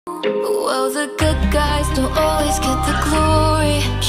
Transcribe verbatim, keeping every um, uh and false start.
Well, the good guys don't always get the glory.